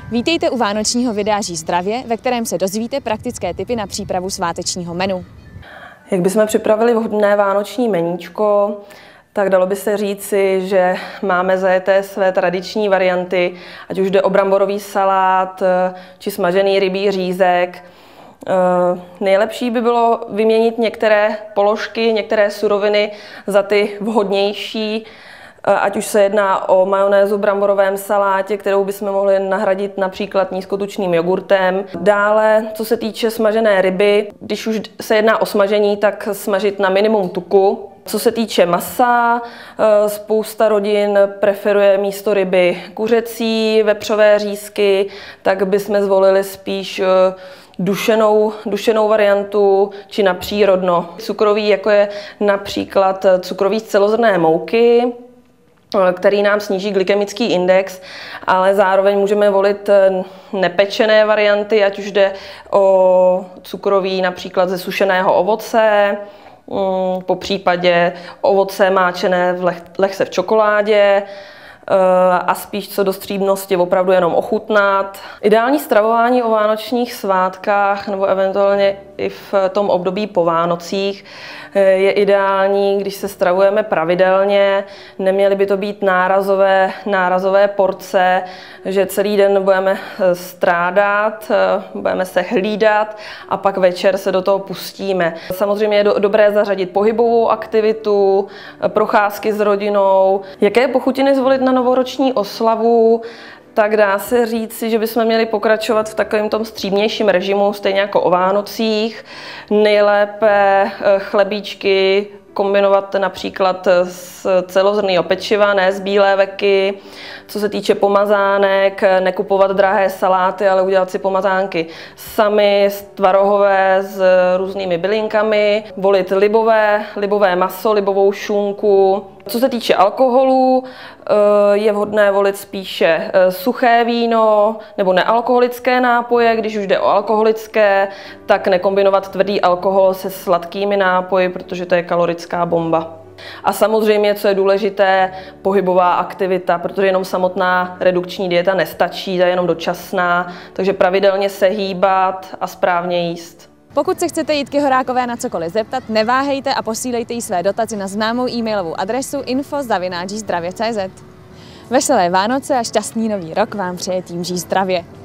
Vítejte u vánočního videa Žij zdravě, ve kterém se dozvíte praktické tipy na přípravu svátečního menu. Jak bychom připravili vhodné vánoční meníčko, tak dalo by se říci, že máme zajeté své tradiční varianty, ať už jde o bramborový salát či smažený rybí řízek. Nejlepší by bylo vyměnit některé položky, některé suroviny za ty vhodnější, ať už se jedná o majonézu v bramborovém salátě, kterou bychom mohli nahradit například nízkotučným jogurtem. Dále, co se týče smažené ryby, když už se jedná o smažení, tak smažit na minimum tuku. Co se týče masa, spousta rodin preferuje místo ryby kuřecí, vepřové řízky, tak bychom zvolili spíš dušenou variantu či na přírodno. Cukroví, jako je například cukroví z celozrnné mouky, který nám sníží glykemický index, ale zároveň můžeme volit nepečené varianty, ať už jde o cukroví například ze sušeného ovoce, po případě ovoce máčené v lehce v čokoládě a spíš co do stříbnosti opravdu jenom ochutnat. Ideální stravování o vánočních svátkách nebo eventuálně i v tom období po Vánocích je ideální, když se stravujeme pravidelně. Neměly by to být nárazové porce, že celý den budeme strádat, budeme se hlídat a pak večer se do toho pustíme. Samozřejmě je dobré zařadit pohybovou aktivitu, procházky s rodinou. Jaké pochutiny zvolit na novoroční oslavu? Tak dá se říci, že bychom měli pokračovat v takovém tom střídmějším režimu, stejně jako o Vánocích. Nejlépe chlebíčky kombinovat například z celozrnného pečiva, ne z bílé veky. Co se týče pomazánek, nekupovat drahé saláty, ale udělat si pomazánky sami, tvarohové s různými bylinkami, volit libové maso, libovou šunku. Co se týče alkoholu, je vhodné volit spíše suché víno nebo nealkoholické nápoje. Když už jde o alkoholické, tak nekombinovat tvrdý alkohol se sladkými nápoji, protože to je kalorická bomba. A samozřejmě, co je důležité, pohybová aktivita, protože jenom samotná redukční dieta nestačí, ta je jenom dočasná, takže pravidelně se hýbat a správně jíst. Pokud se chcete Jitky Horákové na cokoliv zeptat, neváhejte a posílejte jí své dotazy na známou e-mailovou adresu info@žijdravě.cz. Veselé Vánoce a šťastný nový rok vám přeje tým Žij zdravě.